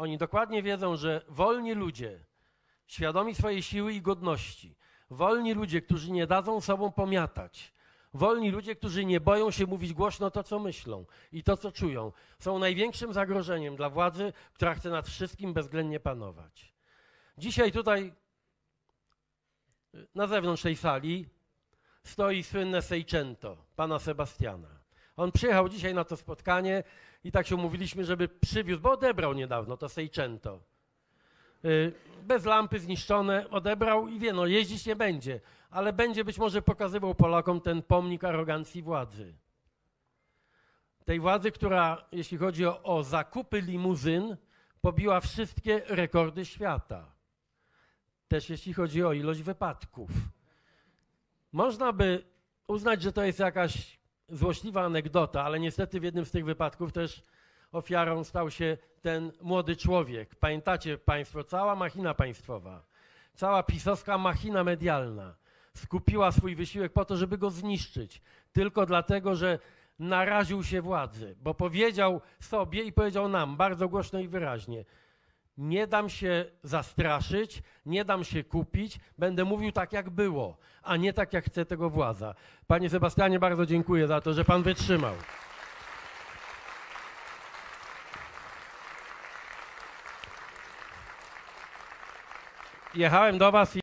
Oni dokładnie wiedzą, że wolni ludzie, świadomi swojej siły i godności, wolni ludzie, którzy nie dadzą sobą pomiatać, wolni ludzie, którzy nie boją się mówić głośno to, co myślą i to, co czują, są największym zagrożeniem dla władzy, która chce nad wszystkim bezwzględnie panować. Dzisiaj tutaj na zewnątrz tej sali stoi słynne Seicento, pana Sebastiana. On przyjechał dzisiaj na to spotkanie i tak się umówiliśmy, żeby przywiózł, bo odebrał niedawno to Seicento. Bez lampy, zniszczone, odebrał i wie, no jeździć nie będzie, ale będzie być może pokazywał Polakom ten pomnik arogancji władzy. Tej władzy, która, jeśli chodzi o zakupy limuzyn, pobiła wszystkie rekordy świata. Też jeśli chodzi o ilość wypadków. Można by uznać, że to jest jakaś złośliwa anegdota, ale niestety w jednym z tych wypadków też ofiarą stał się ten młody człowiek. Pamiętacie państwo, cała machina państwowa, cała pisowska machina medialna skupiła swój wysiłek po to, żeby go zniszczyć. Tylko dlatego, że naraził się władzy, bo powiedział sobie i powiedział nam bardzo głośno i wyraźnie: nie dam się zastraszyć, nie dam się kupić, będę mówił tak, jak było, a nie tak, jak chce tego władza. Panie Sebastianie, bardzo dziękuję za to, że pan wytrzymał. Jechałem do was